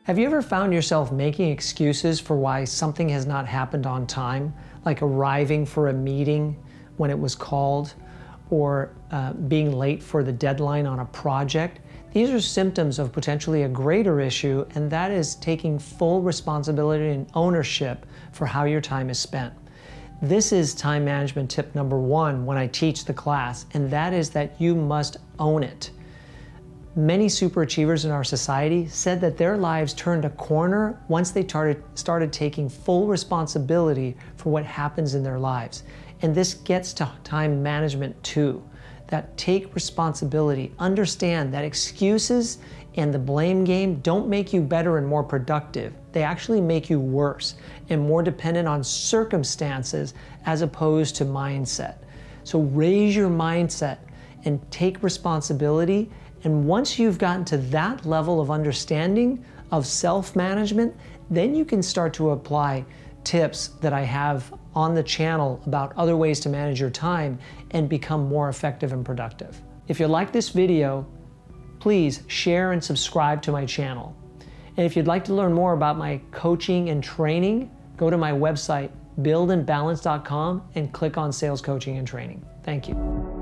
Have you ever found yourself making excuses for why something has not happened on time, like arriving for a meeting when it was called, or being late for the deadline on a project? These are symptoms of potentially a greater issue, and that is taking full responsibility and ownership for how your time is spent. This is time management tip number 1 when I teach the class, and that is that you must own it. Many superachievers in our society said that their lives turned a corner once they started taking full responsibility for what happens in their lives. And this gets to time management too. That take responsibility, understand that excuses and the blame game don't make you better and more productive. They actually make you worse and more dependent on circumstances as opposed to mindset. So raise your mindset and take responsibility. And once you've gotten to that level of understanding of self-management, then you can start to apply tips that I have on the channel about other ways to manage your time and become more effective and productive. If you like this video, please share and subscribe to my channel. And if you'd like to learn more about my coaching and training, go to my website, buildandbalance.com, and click on Sales Coaching and Training. Thank you.